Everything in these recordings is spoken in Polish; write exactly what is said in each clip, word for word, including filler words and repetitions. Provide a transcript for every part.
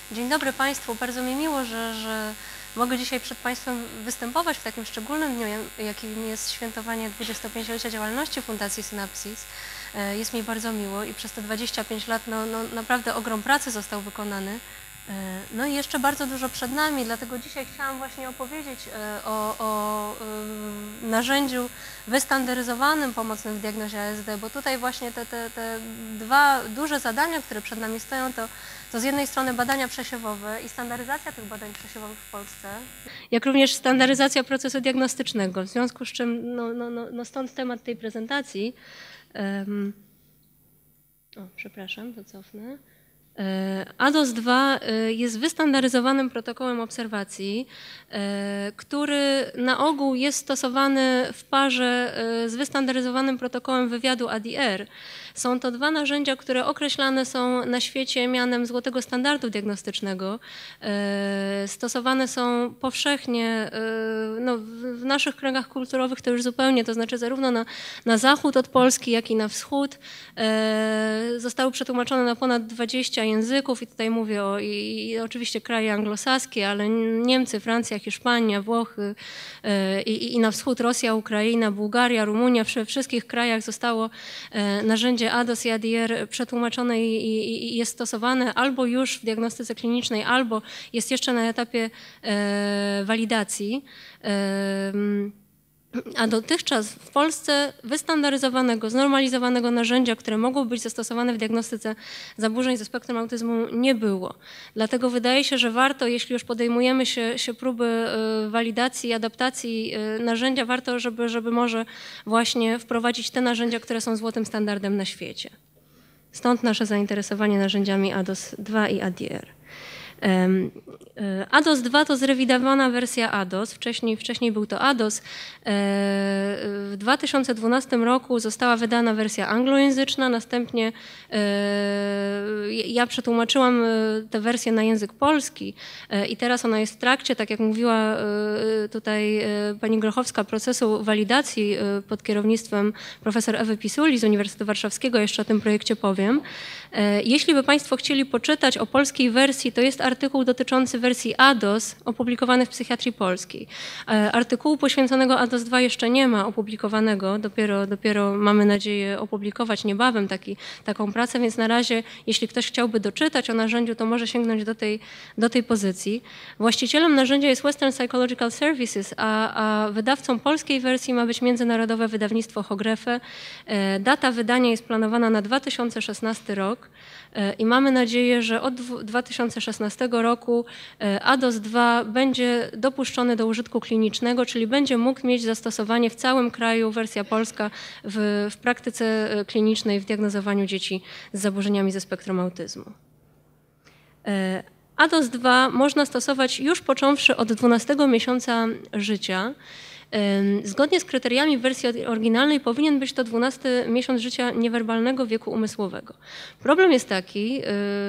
Dzień dobry Państwu. Bardzo mi miło, że, że mogę dzisiaj przed Państwem występować w takim szczególnym dniu, jakim jest świętowanie dwudziestopięciolecia działalności Fundacji Synapsis. Jest mi bardzo miło i przez te dwadzieścia pięć lat no, no, naprawdę ogrom pracy został wykonany. No i jeszcze bardzo dużo przed nami, dlatego dzisiaj chciałam właśnie opowiedzieć o, o narzędziu wystandaryzowanym pomocnym w diagnozie A S D, bo tutaj właśnie te, te, te dwa duże zadania, które przed nami stoją, to, to z jednej strony badania przesiewowe i standaryzacja tych badań przesiewowych w Polsce, jak również standaryzacja procesu diagnostycznego, w związku z czym no, no, no, no stąd temat tej prezentacji. Um, o, przepraszam, to cofnę. A D O S dwa jest wystandaryzowanym protokołem obserwacji, który na ogół jest stosowany w parze z wystandaryzowanym protokołem wywiadu A D R. Są to dwa narzędzia, które określane są na świecie mianem złotego standardu diagnostycznego. Stosowane są powszechnie, no, w naszych kręgach kulturowych to już zupełnie, to znaczy zarówno na, na zachód od Polski, jak i na wschód. Zostały przetłumaczone na ponad dwadzieścia języków i tutaj mówię o i, i oczywiście kraje anglosaskie, ale Niemcy, Francja, Hiszpania, Włochy i, i na wschód Rosja, Ukraina, Bułgaria, Rumunia. We wszystkich krajach zostało narzędzie A D O S i A D R przetłumaczone i, i, i jest stosowane albo już w diagnostyce klinicznej, albo jest jeszcze na etapie e, walidacji. E, A dotychczas w Polsce wystandaryzowanego, znormalizowanego narzędzia, które mogło być zastosowane w diagnostyce zaburzeń ze spektrum autyzmu, nie było. Dlatego wydaje się, że warto, jeśli już podejmujemy się, się próby walidacji, adaptacji narzędzia, warto, żeby, żeby może właśnie wprowadzić te narzędzia, które są złotym standardem na świecie. Stąd nasze zainteresowanie narzędziami A D O S dwa i A D R. A D O S dwa to zrewidowana wersja A D O S, wcześniej, wcześniej był to A D O S. W dwa tysiące dwunastym roku została wydana wersja anglojęzyczna, następnie ja przetłumaczyłam tę wersję na język polski i teraz ona jest w trakcie, tak jak mówiła tutaj pani Grochowska, procesu walidacji pod kierownictwem profesor Ewy Pisuli z Uniwersytetu Warszawskiego, jeszcze o tym projekcie powiem. Jeśli by Państwo chcieli poczytać o polskiej wersji, to jest artykuł dotyczący wersji A D O S opublikowany w Psychiatrii Polskiej. Artykułu poświęconego A D O S dwa jeszcze nie ma opublikowanego, dopiero, dopiero mamy nadzieję opublikować niebawem taki, taką pracę, więc na razie, jeśli ktoś chciałby doczytać o narzędziu, to może sięgnąć do tej, do tej pozycji. Właścicielem narzędzia jest Western Psychological Services, a, a wydawcą polskiej wersji ma być Międzynarodowe Wydawnictwo Hogrefe. Data wydania jest planowana na dwa tysiące szesnasty rok. I mamy nadzieję, że od dwa tysiące szesnastego roku A D O S dwa będzie dopuszczony do użytku klinicznego, czyli będzie mógł mieć zastosowanie w całym kraju, wersja polska, w, w praktyce klinicznej w diagnozowaniu dzieci z zaburzeniami ze spektrum autyzmu. A D O S dwa można stosować już począwszy od dwunastego miesiąca życia. Zgodnie z kryteriami w wersji oryginalnej powinien być to dwunasty miesiąc życia niewerbalnego wieku umysłowego. Problem jest taki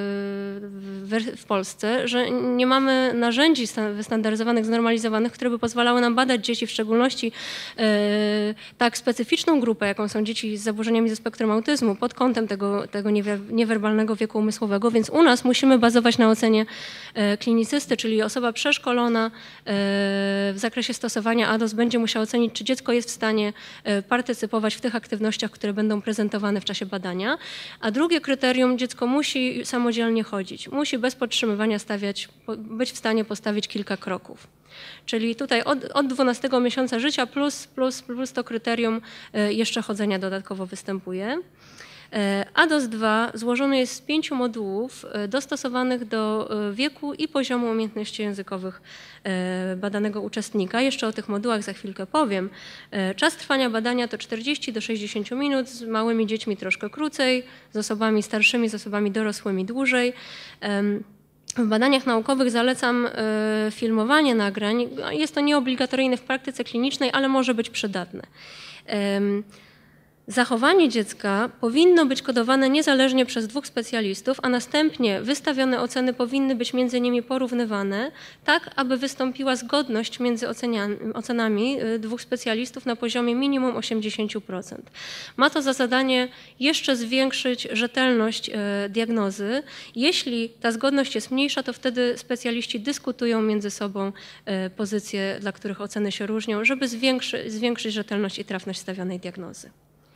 w Polsce, że nie mamy narzędzi wystandaryzowanych, znormalizowanych, które by pozwalały nam badać dzieci, w szczególności tak specyficzną grupę, jaką są dzieci z zaburzeniami ze spektrum autyzmu, pod kątem tego, tego niewerbalnego wieku umysłowego, więc u nas musimy bazować na ocenie klinicysty, czyli osoba przeszkolona w zakresie stosowania A D O S będzie musiał ocenić, czy dziecko jest w stanie partycypować w tych aktywnościach, które będą prezentowane w czasie badania. A drugie kryterium, dziecko musi samodzielnie chodzić, musi bez podtrzymywania stawiać, być w stanie postawić kilka kroków. Czyli tutaj od, od dwunastego miesiąca życia plus, plus, plus to kryterium jeszcze chodzenia dodatkowo występuje. A D O S dwa złożony jest z pięciu modułów dostosowanych do wieku i poziomu umiejętności językowych badanego uczestnika. Jeszcze o tych modułach za chwilkę powiem. Czas trwania badania to czterdzieści do sześćdziesięciu minut, z małymi dziećmi troszkę krócej, z osobami starszymi, z osobami dorosłymi dłużej. W badaniach naukowych zalecam filmowanie nagrań. Jest to nieobligatoryjne w praktyce klinicznej, ale może być przydatne. Zachowanie dziecka powinno być kodowane niezależnie przez dwóch specjalistów, a następnie wystawione oceny powinny być między nimi porównywane, tak aby wystąpiła zgodność między ocenami dwóch specjalistów na poziomie minimum osiemdziesiąt procent. Ma to za zadanie jeszcze zwiększyć rzetelność diagnozy. Jeśli ta zgodność jest mniejsza, to wtedy specjaliści dyskutują między sobą pozycje, dla których oceny się różnią, żeby zwiększy, zwiększyć rzetelność i trafność stawionej diagnozy.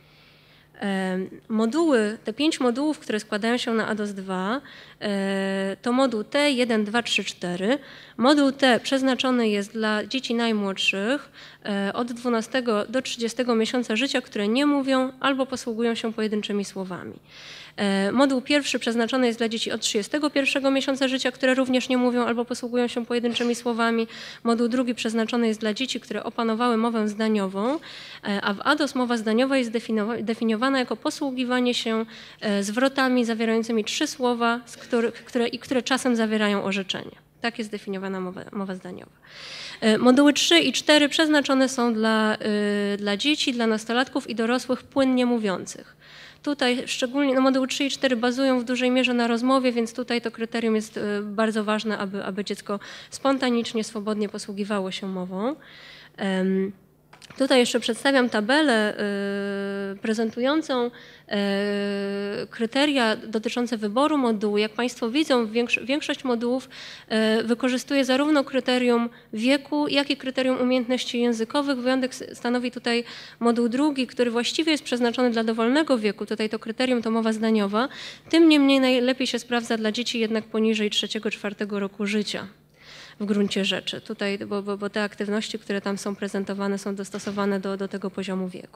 Moduły, te pięć modułów, które składają się na A D O S dwa, to moduł T jeden, dwa, trzy, cztery. Moduł T przeznaczony jest dla dzieci najmłodszych od dwunastego do trzydziestego miesiąca życia, które nie mówią albo posługują się pojedynczymi słowami. Moduł pierwszy przeznaczony jest dla dzieci od trzydziestego pierwszego miesiąca życia, które również nie mówią albo posługują się pojedynczymi słowami. Moduł drugi przeznaczony jest dla dzieci, które opanowały mowę zdaniową, a w A D O S mowa zdaniowa jest definiowana jako posługiwanie się zwrotami zawierającymi trzy słowa, z których, które, i które czasem zawierają orzeczenie. Tak jest zdefiniowana mowa, mowa zdaniowa. Moduły trzy i cztery przeznaczone są dla, dla dzieci, dla nastolatków i dorosłych płynnie mówiących. Tutaj szczególnie no moduły trzy i cztery bazują w dużej mierze na rozmowie, więc tutaj to kryterium jest bardzo ważne, aby, aby dziecko spontanicznie, swobodnie posługiwało się mową. Tutaj jeszcze przedstawiam tabelę y, prezentującą y, kryteria dotyczące wyboru modułu. Jak Państwo widzą, większo większość modułów y, wykorzystuje zarówno kryterium wieku, jak i kryterium umiejętności językowych. Wyjątek stanowi tutaj moduł drugi, który właściwie jest przeznaczony dla dowolnego wieku. Tutaj to kryterium to mowa zdaniowa. Tym niemniej najlepiej się sprawdza dla dzieci jednak poniżej trzeciego, czwartego roku życia. W gruncie rzeczy, tutaj, bo, bo, bo te aktywności, które tam są prezentowane, są dostosowane do, do tego poziomu wieku.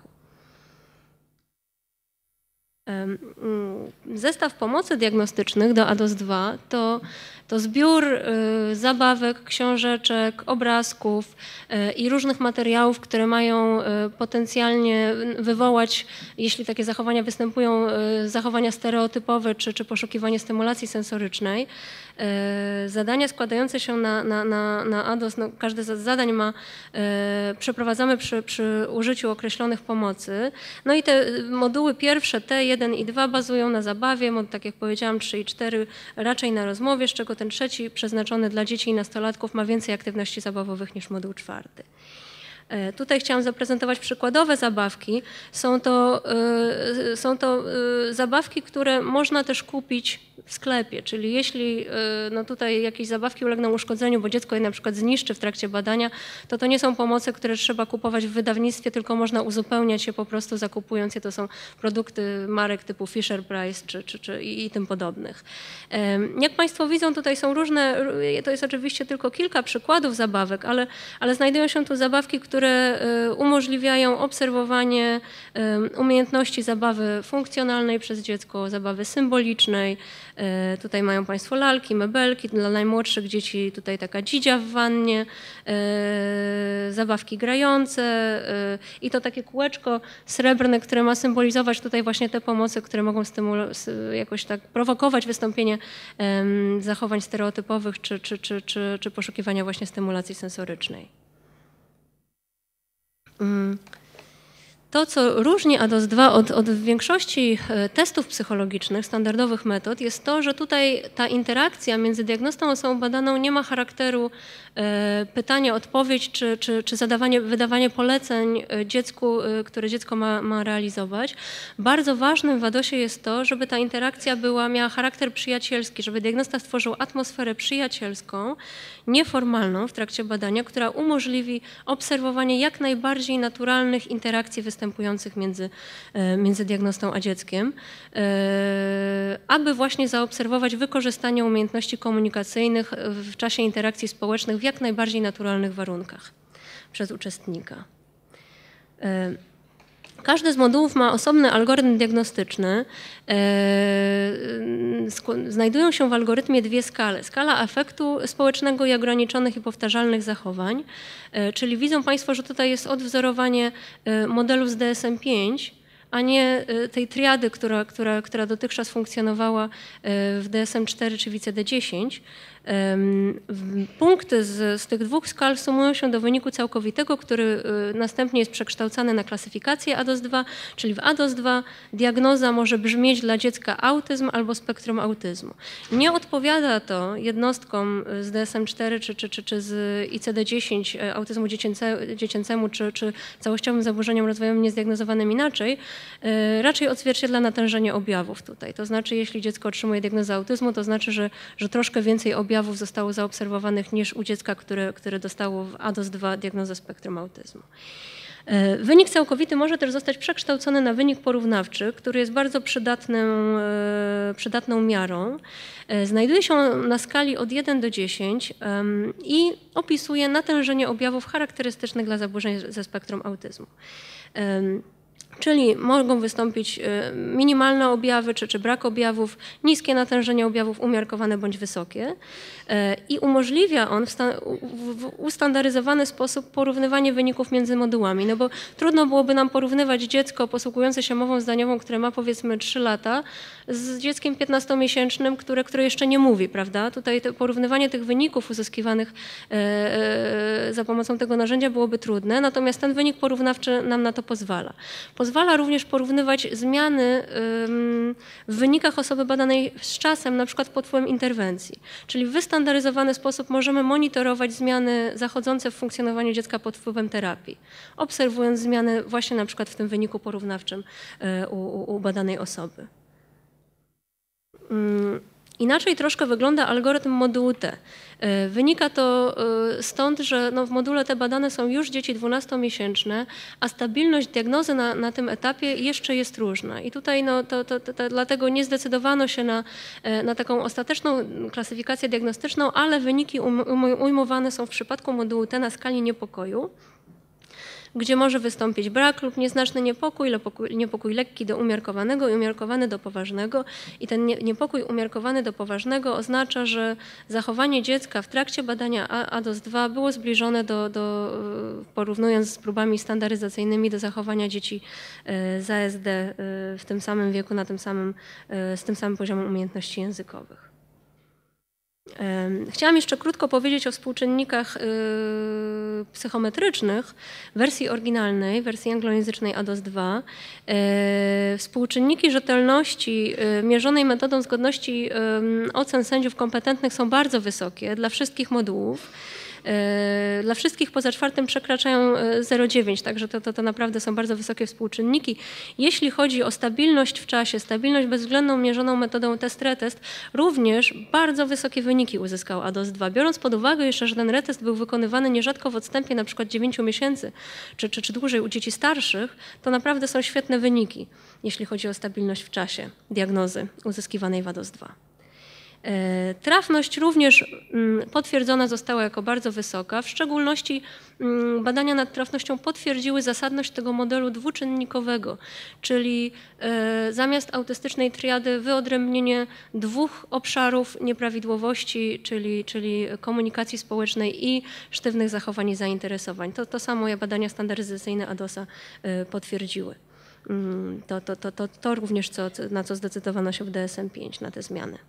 Zestaw pomocy diagnostycznych do A D O S dwa to, to zbiór y, zabawek, książeczek, obrazków y, i różnych materiałów, które mają y, potencjalnie wywołać, jeśli takie zachowania występują, y, zachowania stereotypowe czy, czy poszukiwanie stymulacji sensorycznej. Y, zadania składające się na, na, na, na A D O S, no, każde z zadań ma, y, przeprowadzamy przy, przy użyciu określonych pomocy. No i te moduły pierwsze, T jeden i dwa bazują na zabawie, tak jak powiedziałam, trzy i cztery raczej na rozmowie, z czego ten trzeci przeznaczony dla dzieci i nastolatków ma więcej aktywności zabawowych niż moduł czwarty. Tutaj chciałam zaprezentować przykładowe zabawki. Są to, y, są to y, zabawki, które można też kupić w sklepie, czyli jeśli y, no tutaj jakieś zabawki ulegną uszkodzeniu, bo dziecko je na przykład zniszczy w trakcie badania, to to nie są pomoce, które trzeba kupować w wydawnictwie, tylko można uzupełniać je po prostu zakupując je. To są produkty marek typu Fisher Price czy, czy, czy i, i tym podobnych. Jak Państwo widzą, tutaj są różne, to jest oczywiście tylko kilka przykładów zabawek, ale, ale znajdują się tu zabawki, które które umożliwiają obserwowanie umiejętności zabawy funkcjonalnej przez dziecko, zabawy symbolicznej. Tutaj mają Państwo lalki, mebelki, dla najmłodszych dzieci tutaj taka dzidzia w wannie, zabawki grające i to takie kółeczko srebrne, które ma symbolizować tutaj właśnie te pomocy, które mogą jakoś tak prowokować wystąpienie zachowań stereotypowych czy, czy, czy, czy, czy poszukiwania właśnie stymulacji sensorycznej. To, co różni A D O S dwa od, od większości testów psychologicznych, standardowych metod, jest to, że tutaj ta interakcja między diagnostą a osobą badaną nie ma charakteru pytania-odpowiedź czy, czy, czy zadawanie, wydawanie poleceń dziecku, które dziecko ma, ma realizować. Bardzo ważnym w A D O S ie jest to, żeby ta interakcja była, miała charakter przyjacielski, żeby diagnosta stworzył atmosferę przyjacielską, nieformalną w trakcie badania, która umożliwi obserwowanie jak najbardziej naturalnych interakcji występujących między, między diagnostą a dzieckiem, aby właśnie zaobserwować wykorzystanie umiejętności komunikacyjnych w czasie interakcji społecznych w jak najbardziej naturalnych warunkach przez uczestnika. Każdy z modułów ma osobny algorytm diagnostyczny. Znajdują się w algorytmie dwie skale. Skala afektu społecznego i ograniczonych i powtarzalnych zachowań. Czyli widzą Państwo, że tutaj jest odwzorowanie modelu z D S M pięć, a nie tej triady, która, która, która dotychczas funkcjonowała w D S M cztery czy w I C D dziesięć. Punkty z, z tych dwóch skal sumują się do wyniku całkowitego, który następnie jest przekształcany na klasyfikację A D O S dwa, czyli w A D O S dwa diagnoza może brzmieć dla dziecka autyzm albo spektrum autyzmu. Nie odpowiada to jednostkom z D S M cztery czy, czy, czy, czy z I C D dziesięć autyzmu dziecięce, dziecięcemu czy, czy całościowym zaburzeniom rozwojowym niezdiagnozowanym inaczej, raczej odzwierciedla natężenie objawów tutaj. To znaczy, jeśli dziecko otrzymuje diagnozę autyzmu, to znaczy, że, że troszkę więcej objawów zostało zaobserwowanych niż u dziecka, które, które dostało w A D O S dwa diagnozę spektrum autyzmu. Wynik całkowity może też zostać przekształcony na wynik porównawczy, który jest bardzo przydatną, przydatną miarą. Znajduje się on na skali od jeden do dziesięciu i opisuje natężenie objawów charakterystycznych dla zaburzeń ze spektrum autyzmu. Czyli mogą wystąpić minimalne objawy czy, czy brak objawów, niskie natężenie objawów, umiarkowane bądź wysokie. I umożliwia on w, w ustandaryzowany sposób porównywanie wyników między modułami. No bo trudno byłoby nam porównywać dziecko posługujące się mową zdaniową, które ma powiedzmy trzy lata, z dzieckiem piętnastomiesięcznym, które, które jeszcze nie mówi, prawda? Tutaj to porównywanie tych wyników uzyskiwanych za pomocą tego narzędzia byłoby trudne, natomiast ten wynik porównawczy nam na to pozwala. Pozwala również porównywać zmiany w wynikach osoby badanej z czasem, na przykład pod wpływem interwencji. Czyli w wystandaryzowany sposób możemy monitorować zmiany zachodzące w funkcjonowaniu dziecka pod wpływem terapii, obserwując zmiany właśnie na przykład w tym wyniku porównawczym u, u, u badanej osoby. Inaczej troszkę wygląda algorytm modułu T. Wynika to stąd, że no w module T badane są już dzieci dwunastomiesięczne, a stabilność diagnozy na, na tym etapie jeszcze jest różna. I tutaj no, to, to, to, to, dlatego nie zdecydowano się na, na taką ostateczną klasyfikację diagnostyczną, ale wyniki ujmowane są w przypadku modułu T na skali niepokoju, gdzie może wystąpić brak lub nieznaczny niepokój, niepokój lekki do umiarkowanego i umiarkowany do poważnego. I ten niepokój umiarkowany do poważnego oznacza, że zachowanie dziecka w trakcie badania A D O S dwa było zbliżone do, do porównując z próbami standaryzacyjnymi do zachowania dzieci z A S D w tym samym wieku, na tym samym, z tym samym poziomem umiejętności językowych. Chciałam jeszcze krótko powiedzieć o współczynnikach psychometrycznych wersji oryginalnej, wersji anglojęzycznej A D O S dwa. Współczynniki rzetelności mierzonej metodą zgodności ocen sędziów kompetentnych są bardzo wysokie dla wszystkich modułów. Dla wszystkich poza czwartym przekraczają zero przecinek dziewięć, także to, to, to naprawdę są bardzo wysokie współczynniki. Jeśli chodzi o stabilność w czasie, stabilność bezwzględną mierzoną metodą test-retest, również bardzo wysokie wyniki uzyskał A D O S dwa. Biorąc pod uwagę jeszcze, że ten retest był wykonywany nierzadko w odstępie na przykład dziewięciu miesięcy czy, czy, czy dłużej u dzieci starszych, to naprawdę są świetne wyniki, jeśli chodzi o stabilność w czasie diagnozy uzyskiwanej w A D O S dwa. Trafność również potwierdzona została jako bardzo wysoka. W szczególności badania nad trafnością potwierdziły zasadność tego modelu dwuczynnikowego, czyli zamiast autystycznej triady wyodrębnienie dwóch obszarów nieprawidłowości, czyli, czyli komunikacji społecznej i sztywnych zachowań i zainteresowań. To, to samo badania standaryzacyjne A D O S a potwierdziły. To, to, to, to, to również co, na co zdecydowano się w D S M pięć, na te zmiany.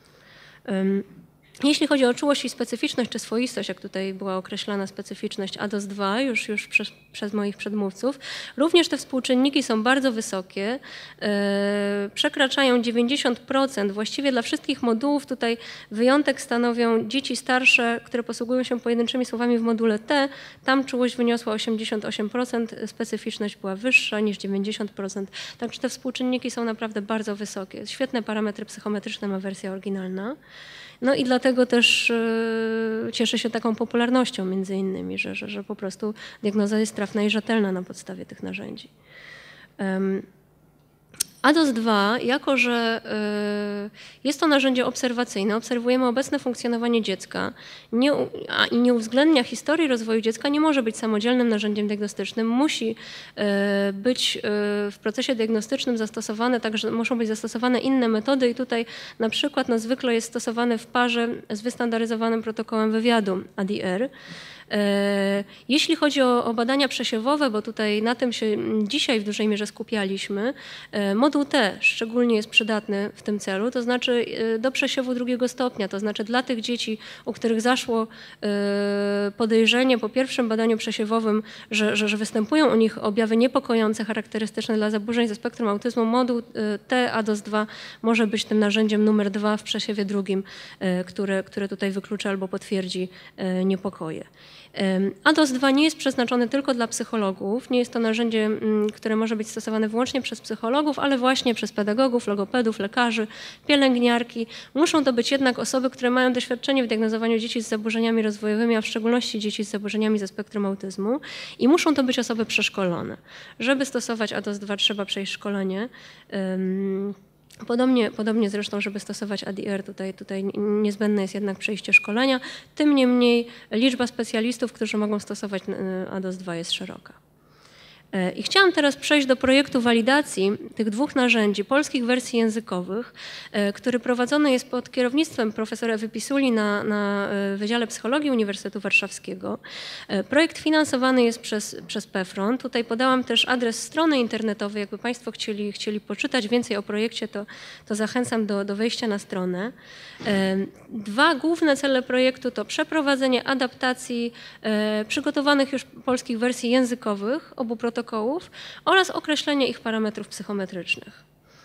Jeśli chodzi o czułość i specyficzność czy swoistość, jak tutaj była określana specyficzność A D O S dwa już, już przez, przez moich przedmówców, również te współczynniki są bardzo wysokie, e, przekraczają dziewięćdziesiąt procent właściwie dla wszystkich modułów. Tutaj wyjątek stanowią dzieci starsze, które posługują się pojedynczymi słowami w module T. Tam czułość wyniosła osiemdziesiąt osiem procent, specyficzność była wyższa niż dziewięćdziesiąt procent. Także te współczynniki są naprawdę bardzo wysokie. Świetne parametry psychometryczne ma wersja oryginalna. No i dlatego też y, cieszy się taką popularnością między innymi, że, że, że po prostu diagnoza jest trafna i rzetelna na podstawie tych narzędzi. Um, A D O S dwa, jako że y, jest to narzędzie obserwacyjne, obserwujemy obecne funkcjonowanie dziecka nie, a, i nie uwzględnia historii rozwoju dziecka, nie może być samodzielnym narzędziem diagnostycznym. Musi y, być y, w procesie diagnostycznym zastosowane, także muszą być zastosowane inne metody i tutaj na przykład no, zwykle jest stosowane w parze z wystandaryzowanym protokołem wywiadu A D R. Jeśli chodzi o, o badania przesiewowe, bo tutaj na tym się dzisiaj w dużej mierze skupialiśmy, moduł T szczególnie jest przydatny w tym celu, to znaczy do przesiewu drugiego stopnia, to znaczy dla tych dzieci, u których zaszło podejrzenie po pierwszym badaniu przesiewowym, że, że, że występują u nich objawy niepokojące, charakterystyczne dla zaburzeń ze spektrum autyzmu, moduł T A D O S dwa może być tym narzędziem numer dwa w przesiewie drugim, które, które tutaj wyklucza albo potwierdzi niepokoje. A D O S dwa nie jest przeznaczony tylko dla psychologów, nie jest to narzędzie, które może być stosowane wyłącznie przez psychologów, ale właśnie przez pedagogów, logopedów, lekarzy, pielęgniarki. Muszą to być jednak osoby, które mają doświadczenie w diagnozowaniu dzieci z zaburzeniami rozwojowymi, a w szczególności dzieci z zaburzeniami ze spektrum autyzmu i muszą to być osoby przeszkolone. Żeby stosować A D O S dwa trzeba przejść szkolenie. Podobnie, podobnie zresztą, żeby stosować A D R, tutaj, tutaj niezbędne jest jednak przejście szkolenia. Tym niemniej liczba specjalistów, którzy mogą stosować A D O S dwa jest szeroka. I chciałam teraz przejść do projektu walidacji tych dwóch narzędzi, polskich wersji językowych, który prowadzony jest pod kierownictwem profesora Ewy Pisuli na, na Wydziale Psychologii Uniwersytetu Warszawskiego. Projekt finansowany jest przez, przez PEFRON. Tutaj podałam też adres strony internetowej. Jakby Państwo chcieli, chcieli poczytać więcej o projekcie, to, to zachęcam do, do wejścia na stronę. Dwa główne cele projektu to przeprowadzenie adaptacji przygotowanych już polskich wersji językowych obu protokołów oraz określenie ich parametrów psychometrycznych.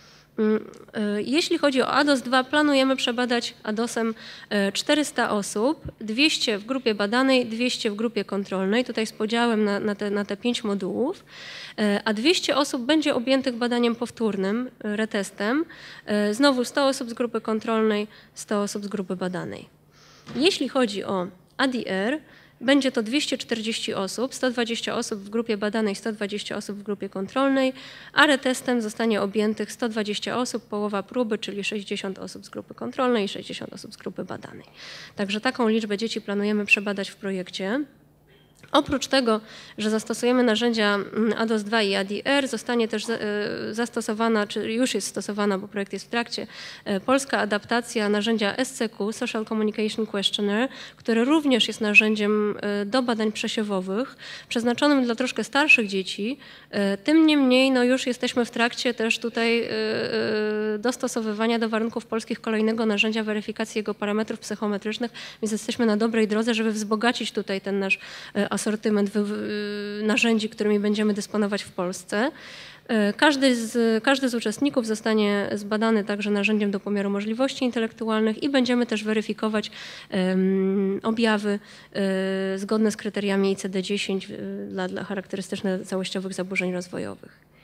Jeśli chodzi o A D O S dwa, planujemy przebadać A D O S-em czterysta osób, dwieście w grupie badanej, dwieście w grupie kontrolnej, tutaj z podziałem na, na, te, na te pięć modułów, a dwieście osób będzie objętych badaniem powtórnym, retestem, znowu sto osób z grupy kontrolnej, sto osób z grupy badanej. Jeśli chodzi o A D R, będzie to dwieście czterdzieści osób, sto dwadzieścia osób w grupie badanej, sto dwadzieścia osób w grupie kontrolnej, a retestem zostanie objętych sto dwadzieścia osób, połowa próby, czyli sześćdziesiąt osób z grupy kontrolnej i sześćdziesiąt osób z grupy badanej. Także taką liczbę dzieci planujemy przebadać w projekcie. Oprócz tego, że zastosujemy narzędzia A D O S dwa i A D R, zostanie też zastosowana, czy już jest stosowana, bo projekt jest w trakcie, polska adaptacja narzędzia S C Q, Social Communication Questionnaire, które również jest narzędziem do badań przesiewowych, przeznaczonym dla troszkę starszych dzieci. Tym niemniej no już jesteśmy w trakcie też tutaj dostosowywania do warunków polskich kolejnego narzędzia weryfikacji jego parametrów psychometrycznych, więc jesteśmy na dobrej drodze, żeby wzbogacić tutaj ten nasz asortyment narzędzi, którymi będziemy dysponować w Polsce. Każdy z, każdy z uczestników zostanie zbadany także narzędziem do pomiaru możliwości intelektualnych i będziemy też weryfikować um, objawy um, zgodne z kryteriami I C D dziesięć dla, dla charakterystycznych całościowych zaburzeń rozwojowych.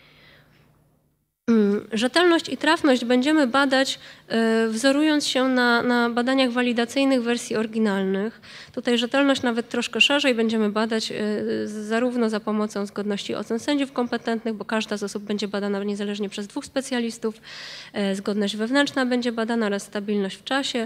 Rzetelność i trafność będziemy badać, wzorując się na, na badaniach walidacyjnych wersji oryginalnych. Tutaj rzetelność nawet troszkę szerzej będziemy badać zarówno za pomocą zgodności ocen sędziów kompetentnych, bo każda z osób będzie badana niezależnie przez dwóch specjalistów. Zgodność wewnętrzna będzie badana oraz stabilność w czasie.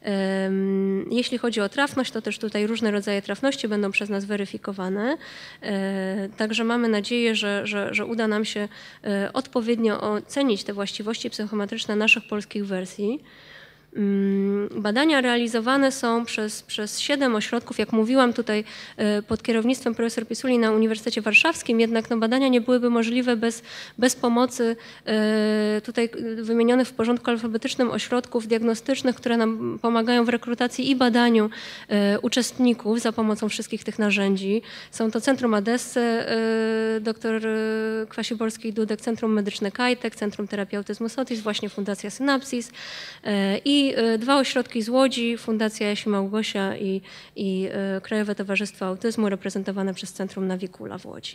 Jeśli chodzi o trafność, to też tutaj różne rodzaje trafności będą przez nas weryfikowane. Także mamy nadzieję, że, że, że uda nam się odpowiednio ocenić te właściwości psychometryczne naszych polskich wersji. Badania realizowane są przez, przez siedem ośrodków, jak mówiłam tutaj pod kierownictwem profesor Pisuli na Uniwersytecie Warszawskim, jednak no badania nie byłyby możliwe bez, bez pomocy tutaj wymienionych w porządku alfabetycznym ośrodków diagnostycznych, które nam pomagają w rekrutacji i badaniu uczestników za pomocą wszystkich tych narzędzi. Są to Centrum Adesse, dr Kwasiborskiej-Dudek, Centrum Medyczne Kajtek, Centrum Terapii Autyzmu Sotis, właśnie Fundacja Synapsis i I dwa ośrodki z Łodzi, Fundacja Jasi Małgosia i, i Krajowe Towarzystwo Autyzmu reprezentowane przez Centrum Navikula w Łodzi.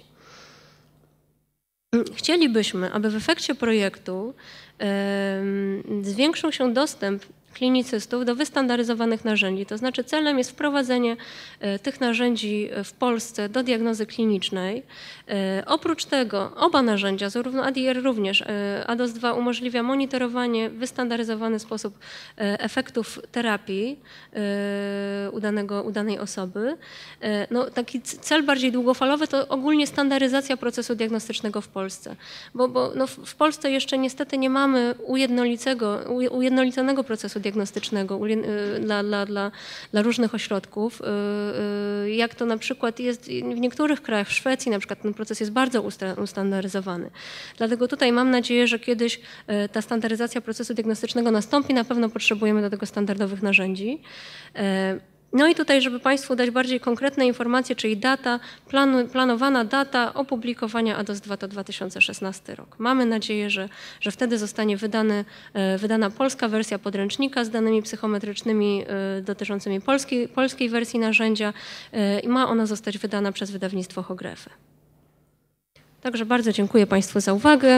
Chcielibyśmy, aby w efekcie projektu zwiększył się dostęp klinicystów do wystandaryzowanych narzędzi. To znaczy celem jest wprowadzenie tych narzędzi w Polsce do diagnozy klinicznej. Oprócz tego oba narzędzia, zarówno A D R również, A D O S dwa umożliwia monitorowanie w wystandaryzowany sposób efektów terapii u, danego, u danej osoby. No, taki cel bardziej długofalowy to ogólnie standaryzacja procesu diagnostycznego w Polsce, bo, bo no w Polsce jeszcze niestety nie mamy ujednolicego, ujednoliconego procesu diagnostycznego dla, dla, dla, dla różnych ośrodków. Jak to na przykład jest w niektórych krajach, w Szwecji na przykład ten proces jest bardzo ustandaryzowany. Dlatego tutaj mam nadzieję, że kiedyś ta standaryzacja procesu diagnostycznego nastąpi. Na pewno potrzebujemy do tego standardowych narzędzi. No i tutaj, żeby Państwu dać bardziej konkretne informacje, czyli data, planu, planowana data opublikowania A D O S dwa to dwa tysiące szesnasty rok. Mamy nadzieję, że, że wtedy zostanie wydany, wydana polska wersja podręcznika z danymi psychometrycznymi dotyczącymi polskiej, polskiej wersji narzędzia i ma ona zostać wydana przez wydawnictwo Hogrefy. Także bardzo dziękuję Państwu za uwagę.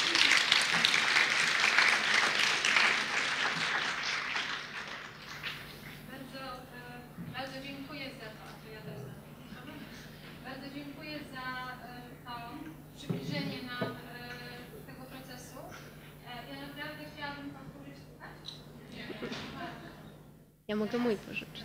Ja mogę mój pożyczyć.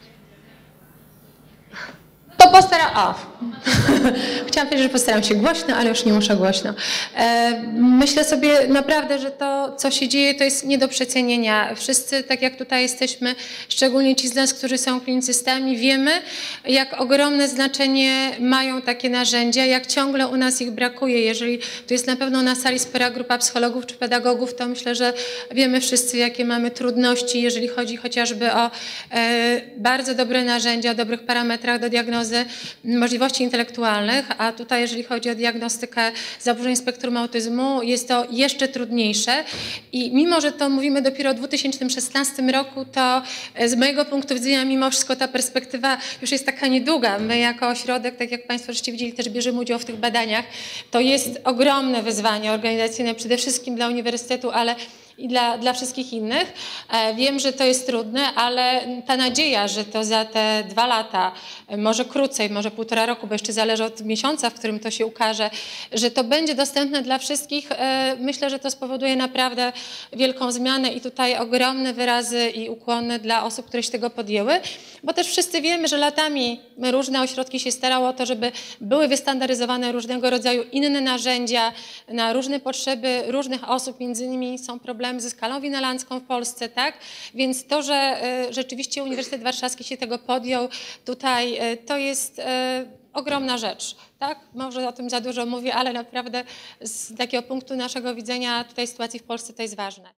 To postaram... O. Chciałam powiedzieć, że postaram się głośno, ale już nie muszę głośno. Myślę sobie naprawdę, że to, co się dzieje, to jest nie do przecenienia. Wszyscy, tak jak tutaj jesteśmy, szczególnie ci z nas, którzy są klinicystami, wiemy, jak ogromne znaczenie mają takie narzędzia, jak ciągle u nas ich brakuje. Jeżeli tu jest na pewno na sali spora grupa psychologów czy pedagogów, to myślę, że wiemy wszyscy, jakie mamy trudności, jeżeli chodzi chociażby o bardzo dobre narzędzia, o dobrych parametrach do diagnozy możliwości intelektualnych, a tutaj jeżeli chodzi o diagnostykę zaburzeń spektrum autyzmu, jest to jeszcze trudniejsze i mimo, że to mówimy dopiero o dwa tysiące szesnastym roku, to z mojego punktu widzenia mimo wszystko ta perspektywa już jest taka niedługa. My jako ośrodek, tak jak Państwo żeście widzieli, też bierzemy udział w tych badaniach. To jest ogromne wyzwanie organizacyjne przede wszystkim dla uniwersytetu, ale i dla, dla wszystkich innych. Wiem, że to jest trudne, ale ta nadzieja, że to za te dwa lata, może krócej, może półtora roku, bo jeszcze zależy od miesiąca, w którym to się ukaże, że to będzie dostępne dla wszystkich, myślę, że to spowoduje naprawdę wielką zmianę i tutaj ogromne wyrazy i ukłony dla osób, które się tego podjęły, bo też wszyscy wiemy, że latami różne ośrodki się starały o to, żeby były wystandaryzowane różnego rodzaju inne narzędzia na różne potrzeby różnych osób, między innymi są problemy ze skalą winalandzką w Polsce, tak? Więc to, że y, rzeczywiście Uniwersytet Warszawski się tego podjął, tutaj y, to jest y, ogromna rzecz, tak? Może o tym za dużo mówię, ale naprawdę z takiego punktu naszego widzenia tutaj sytuacji w Polsce to jest ważne.